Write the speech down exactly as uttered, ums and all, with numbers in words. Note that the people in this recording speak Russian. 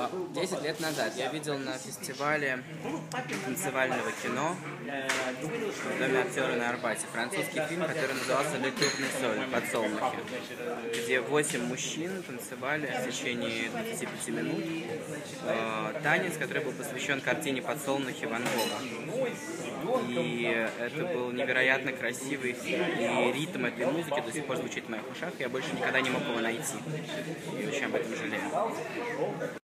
Десять лет назад я видел на фестивале танцевального кино в Доме актера на Арбате французский фильм, который назывался «Le Tournesol» «Подсолнухи», где восемь мужчин танцевали в течение двадцати пяти минут э, танец, который был посвящен картине «Подсолнухи» Ван Гога. И это был невероятно красивый фильм, и ритм этой музыки до сих пор звучит в моих ушах, и я больше никогда не мог его найти. И очень об этом жалею.